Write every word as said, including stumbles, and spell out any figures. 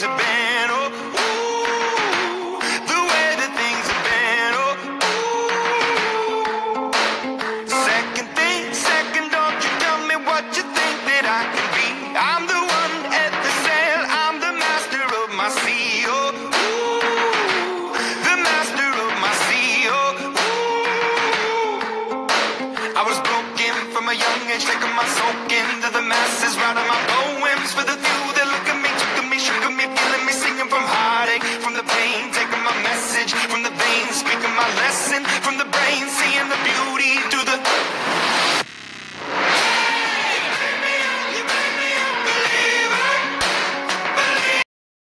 have been. Oh, ooh, the way that things have been. Oh, ooh. Second thing, second, don't you tell me what you think that I can be. I'm the one at the sail, I'm the master of my sea. Oh, ooh, the master of my sea. Oh, ooh. I was broken from a young age, taking my soak into the masses, writing my poems for the few that look at me, took to me, shook at me, feeling me, singing from heartache, from the pain.